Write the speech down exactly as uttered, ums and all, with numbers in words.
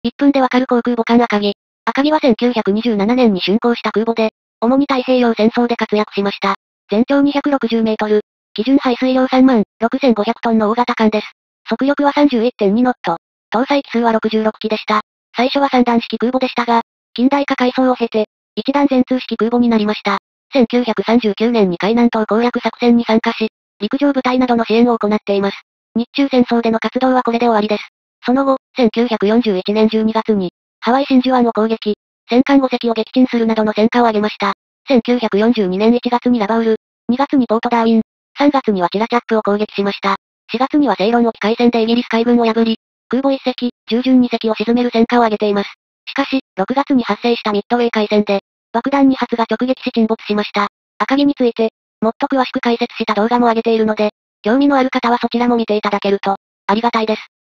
いっぷんでわかる航空母艦赤城。赤城はせんきゅうひゃくにじゅうななねんに竣工した空母で、主に太平洋戦争で活躍しました。全長にひゃくろくじゅうメートル。基準排水量さんまんろくせんごひゃくトンの大型艦です。速力は さんじゅういってんに ノット。搭載機数はろくじゅうろくきでした。最初はさんだん式空母でしたが、近代化改装を経て、いちだん全通式空母になりました。せんきゅうひゃくさんじゅうきゅうねんに海南島攻略作戦に参加し、陸上部隊などの支援を行っています。日中戦争での活動はこれで終わりです。その後、せんきゅうひゃくよんじゅういちねんじゅうにがつに、ハワイ真珠湾を攻撃、戦艦ご隻を撃沈するなどの戦果を挙げました。せんきゅうひゃくよんじゅうにねんいちがつにラバウル、にがつにポートダーウィン、さんがつにはチラチャップを攻撃しました。しがつにはセイロン沖海戦でイギリス海軍を破り、空母いっ隻、従順に隻を沈める戦果を挙げています。しかし、ろくがつに発生したミッドウェー海戦で、爆弾に発が直撃し沈没しました。赤城について、もっと詳しく解説した動画も上げているので、興味のある方はそちらも見ていただけると、ありがたいです。